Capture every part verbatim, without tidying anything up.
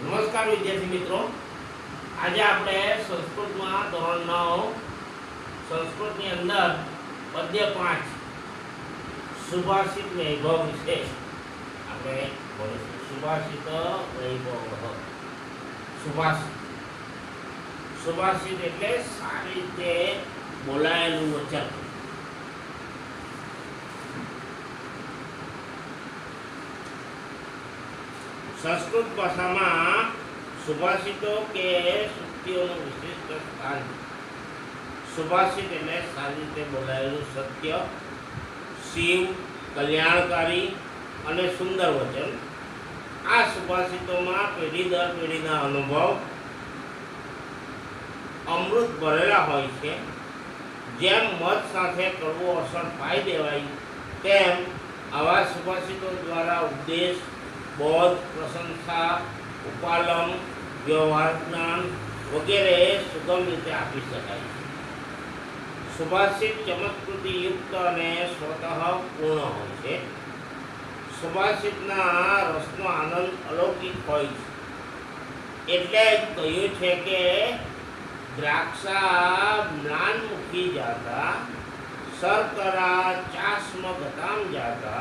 नमस्कार विद्यार्थी मित्रों, आज આપણે સંસ્કૃતમાં ધોરણ નવ સંસ્કૃતની અંદર પદ્ય પાંચ સુભાષિત વૈભવ વિશે આપણે ભણીશું. સુભાષિત વૈભવ. સુભાષિત સુભાષિત એટલે સારી રીતે બોલાયેલું વચન. संस्कृत भाषा में सुभाषितों के सत्यों विशिष्ट स्थान. सुभाषित एटले सारी रीते बोलायेलुं सत्य, शिव, कल्याणकारी अने सुंदर वचन. आ सुभाषितों में पेढ़ी दर पेढ़ीना अनुभव अमृत भरेला होय छे. जेम मध साथे कड़वो असर पाई देवाय तेम आवा सुभाषितों द्वारा उपदेश, बोध, प्रशंसा, उपालम, व्यवहार ज्ञान वगैरह सुगम रीते आपी शकाय. सुभाषित चमत्कृति युक्त अने स्वतः पूर्ण होय छे. सुभाषितना रसनो आनंद अलौकिक होय छे. एटले ज कह्युं छे के द्राक्षा म्लान मुखी जाता, शर्करा चास्म गताम जाता,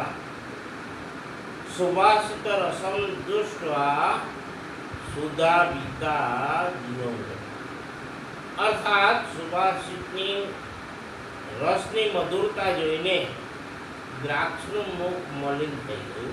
सुभाषित रसम दृष्ट्वा सुधा बीता जीवन. अर्थात सुभाषितनी रसनी मधुरता जोईने द्राक्षनु मुख मलिन थई गयुं,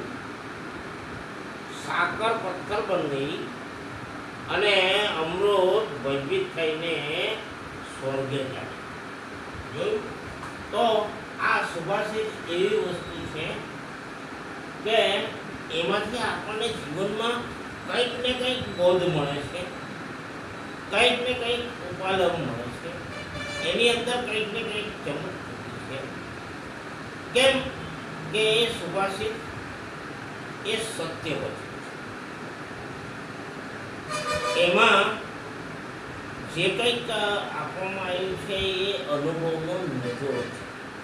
साकर पत्थर बन गई अने अमृत भयभीत थईने स्वर्गे जाए. तो आ सुभाषित एवी वस्तु छे કે એમાંથી આપણને જીવનમાં કંઈક ને કંઈક બોધ મળે છે, કંઈક ને કંઈક ઉપાલમ મળે છે, એની અંદર કંઈક ને કંઈક ચમક છે. કેમ કે એ સુભાષિત એ સત્ય વચન છે. એમાં જે કંઈક આપવામાં આવ્યું છે એ અનુભવનો નિચોડ છે.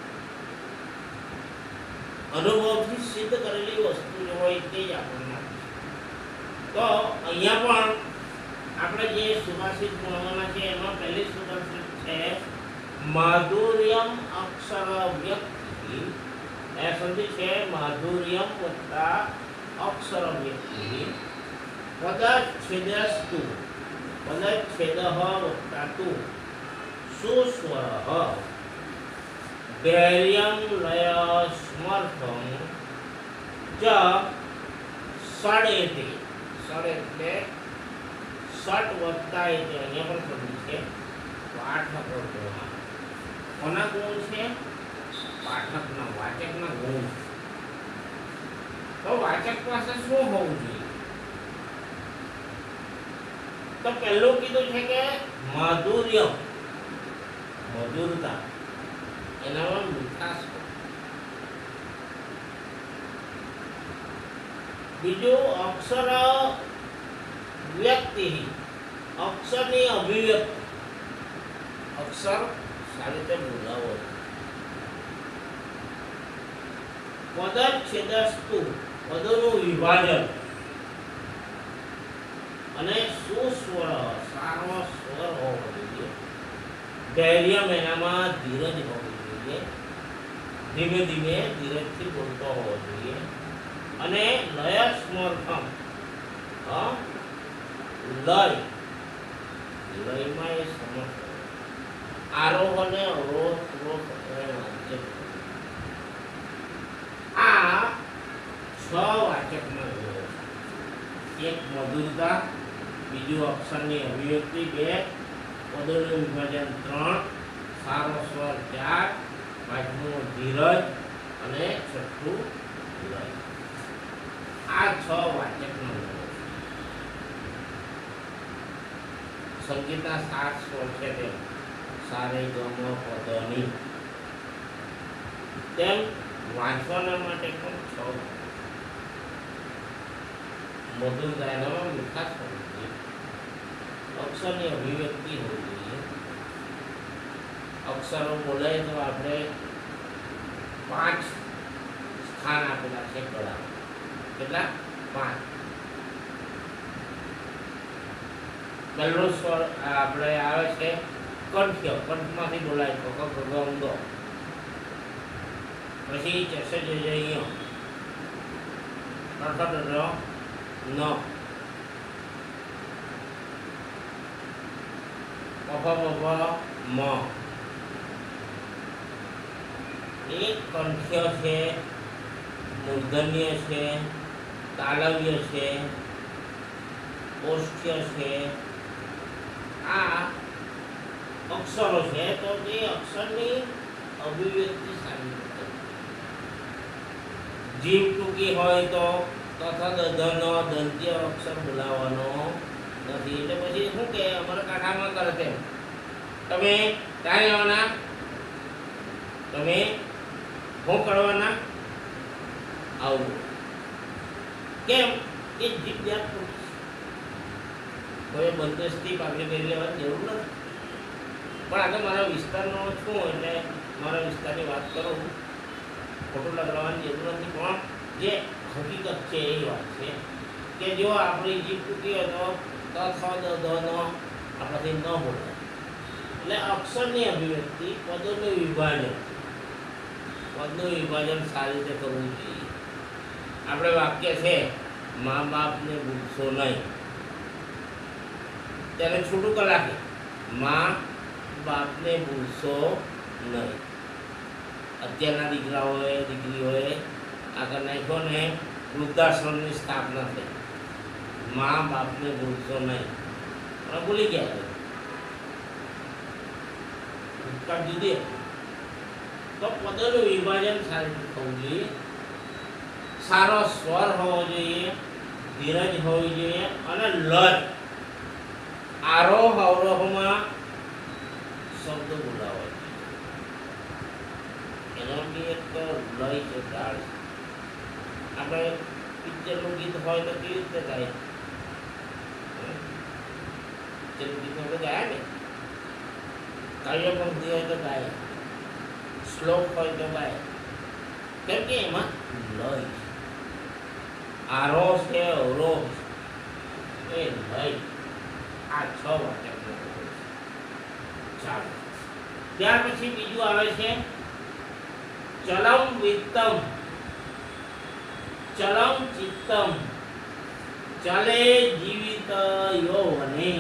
अनुभव सिद्ध करेली वस्तु जो होय ते ज आपणे. तो अहींया पण आपणे जे सुभाषित भणवाना छे एमां पहेली सुभाषित छे माधुर्यम अक्षर व्यक्ति. ए संधि छे माधुर्यम वत्ता अक्षर व्यक्ति. पदच्छेदस्तु पदच्छेदः वत्ता तु सुस्वरः धैर्यं लय समर्थं च षडेति. षड એટલે षट વત્તા એટલે અહીંયા પણ સમજી છે પાઠક ગુણ. કોના ગુણ છે? પાઠકના, વાચકના ગુણ. તો વાચક પાસે શું હોવું જોઈએ? તો પહેલું કીધું છે કે માધુર્ય, મધુરતા, એનામાં મીઠાશ. બીજું અક્ષર વ્યક્તિ, અક્ષરની અભિવ્યક્તિ. અક્ષર સારી રીતે બોલાવો. પદચ્છેદસ્તુ પદોનું વિભાજન અને સુસ્વર સારો સ્વર હોવો જોઈએ. ધૈર્ય એનામાં ધીરજ હોવી જોઈએ, ધીમે ધીમે ધીરજથી બોલતો હોવો જોઈએ. અને લય સમર્થમ, લય લયમાં એ સમર્થ, આરોહ અને અવરોહ આ છ વાચકના ગુણો. એક મધુરતા, બીજું અક્ષરની અભિવ્યક્તિ, બે પદોનું વિભાજન, ત્રણ સારો સ્વર, ચાર પાંચમું ધીરજ અને છઠ્ઠું લય. આ છ વાચકના ગુણો. સંગીતના સાત સ્વર છે તેમ સારે ગમ પદની. તેમ વાંચવાના માટે પણ છ. મધુરતા એનામાં મીઠાશ હોવી જોઈએ, અક્ષરની અભિવ્યક્તિ હોવી જોઈએ. અક્ષરો બોલાય તો આપણે પાંચ સ્થાન આપેલા છે ગળા. કેટલા? પાંચ. પહેલો સ્વર આપણે આવે છે કંઠ્ય, કંઠમાંથી બોલાય ક ખ ગ ઘ ઊંધો. પછી ચસ જ જ ય ટ ઠ ડ ઢ ન પ ફ બ ભ મ. એક કંઠ્ય છે, મૂર્ધન્ય છે, તાલવ્ય છે, ઓષ્ઠ્ય છે. આ અક્ષરો છે, તો તે અક્ષરની અભિવ્યક્તિ સારી રીતે જીભ ટૂંકી હોય તો તથા દધનો દંત્ય અક્ષર બોલાવવાનો નથી. એટલે પછી શું કે અમારા કાંઠામાં કરે તેમ તમે ક્યાં જવાના, તમે શું કરવાના, આવું કેમ એ જીભ યાદ ટૂંકી. કોઈ બંદોબસ્તી પાકડી કરી લેવાની જરૂર નથી. પણ આગળ મારા વિસ્તારનો છું એટલે મારા વિસ્તારની વાત કરું, ખોટું લગાડવાની જરૂર નથી. પણ જે હકીકત છે એ વાત છે કે જો આપણી જીભ ટૂંકી હોય તો ત થ દ ધ નો આપણાથી ન બોલાય. એટલે અક્ષરની અભિવ્યક્તિ, પદોનું વિભાજન, પદનું વિભાજન સારી રીતે કરવું જોઈએ. આપણે વાક્ય છે મા બાપને ભૂલશો નહીં, ત્યારે છૂટું કલાકે મા બાપને ભૂલશો નહીં. અત્યારના દીકરાઓએ દીકરીઓએ આગળ નાખ્યો ને વૃદ્ધાશ્રમની સ્થાપના થઈ. મા બાપને ભૂલશો નહીં, પણ ભૂલી ગયા છે. ભૂતકાળ જુદે તો પદોનું વિભાજન સારી રીતે થવું જોઈએ. સારો સ્વર હોવો જોઈએ, ધીરજ હોવી જોઈએ અને લય, આરોહ અવરોહમાં શબ્દ બોલાવો. એનો બી એક તો લય છે, તાળ છે. આપણે પિક્ચરનું ગીત હોય તો કેવી રીતે ગાય? પિક્ચરનું ગીત આપણે ગાય ને, કાવ્ય પંક્તિ હોય તો ગાય, શ્લોક હોય તો ગાય, કેમ કે એમાં લય છે. આરોહ છે, અવરોહ છે, એ લય. આ છ વાક્ય. ચાલો, ત્યાર પછી બીજું આવે છે ચલમ વિત્તમ, ચલમ ચિત્તમ, ચલે જીવિત યૌવને,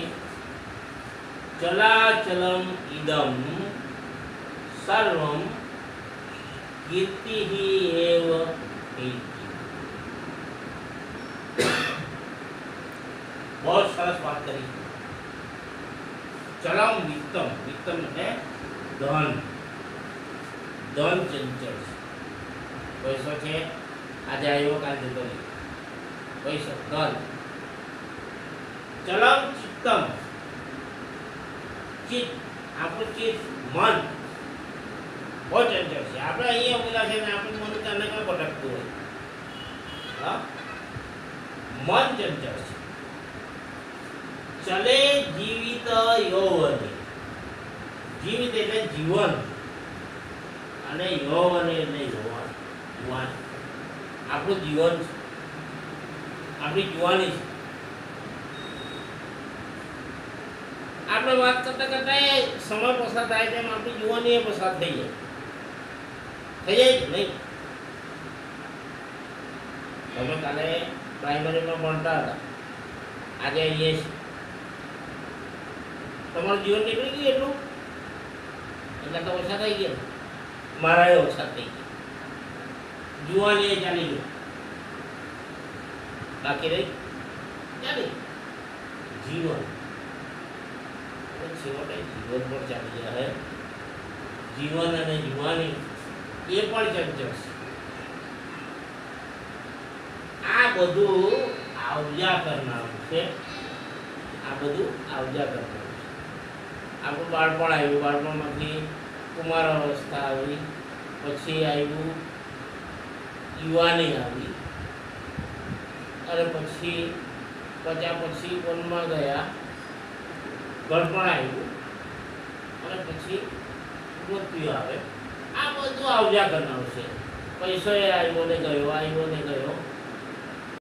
ચલાચલમ ઇદમ સર્વમ કીર્તિઃ એવ હિ. બહુ સરસ વાત કરી. ચલમ વિત્તમ, વિત્તમ એટલે ધન. ધન ચંચળ છે, પૈસો છે, આજે આવ્યો કાલ જતો નહીં, પૈસો ધન. ચલમ ચિત્તમ, ચિત્ત આપણું ચિત્ત મન બહુ ચંચળ છે. આપણે અહીંયા ઉમેલા છે ને આપણું મન તને ક્યાં ભટકતું હોય? હા, મન ચંચળ છે. ચલે જીવિત યૌવને, જીવિત એટલે જીવન અને યૌવને એટલે યુવાન. યુવાન આપણું જીવન છે, આપણી જુવાની છે. આપણે વાત કરતા કરતા સમય પસાર થાય તેમ આપણી જુવાની એ પસાર થઈ જાય. થઈ જાય જ નહીં. તમે કાલે પ્રાઇમરીમાં ભણતા હતા, આજે અહીંયા છે. તમારું જીવન નીકળી ગયું એટલું, એટલે તો ઓછા થઈ ગયા. મારા એ ઓછા થઈ ગયા, જુવાની એ ચાલી ગયું, બાકી રહી ચાલી જીવન. છેવટે જીવન પણ ચાલી જાય. જીવન અને જુવાની એ પણ ચંચળ છે. આ બધું આવજા કરનારું છે. આ બધું આવજા કરનારું છે. આપણું બાળપણ આવ્યું, બાળપણમાંથી કુમાર અવસ્થા આવી, પછી આવ્યું યુવાની આવી, અને પછી પચ્યા પછી વનમાં ગયા, ગળપણ આવ્યું, અને પછી મૃત્યુ આવે. આ બધું આવજા કરનારું છે. પૈસો એ આવ્યો ને ગયો, આવ્યો ને ગયો.